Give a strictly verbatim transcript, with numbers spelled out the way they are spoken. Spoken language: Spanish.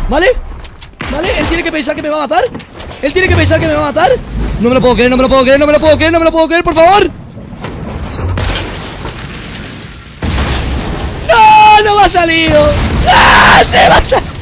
¿Vale? ¿Vale? Él tiene que pensar que me va a matar. Él tiene que pensar que me va a matar. No me lo puedo creer, no me lo puedo creer, no me lo puedo creer, no me lo puedo creer, por favor. ¡No! ¡No me ha salido! ¡Ah! ¡Se va a salir!